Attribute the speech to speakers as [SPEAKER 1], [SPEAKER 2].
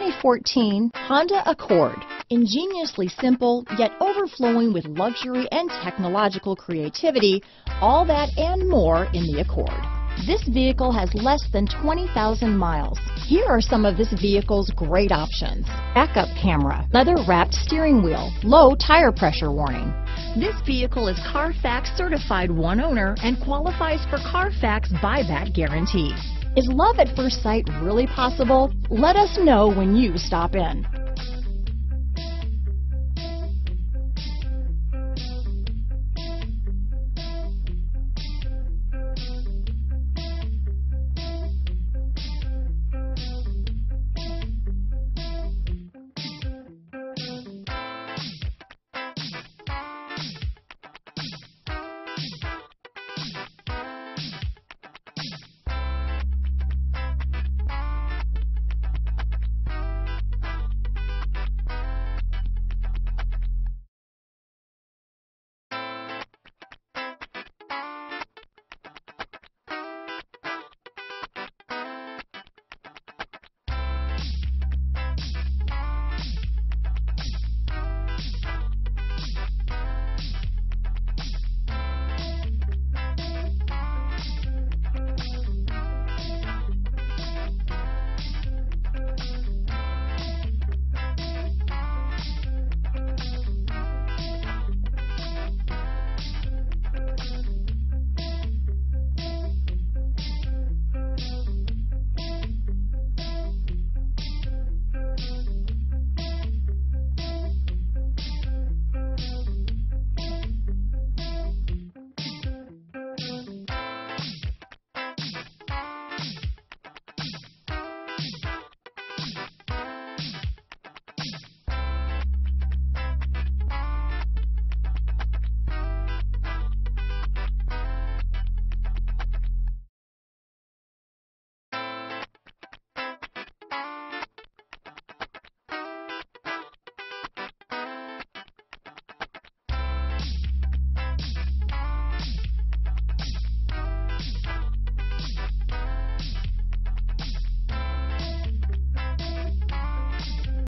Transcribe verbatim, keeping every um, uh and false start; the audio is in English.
[SPEAKER 1] twenty fourteen Honda Accord. Ingeniously simple, yet overflowing with luxury and technological creativity, all that and more in the Accord. This vehicle has less than twenty thousand miles. Here are some of this vehicle's great options: backup camera, leather-wrapped steering wheel, low tire pressure warning. This vehicle is Carfax certified one owner and qualifies for Carfax buyback guarantee. Is love at first sight really possible? Let us know when you stop in.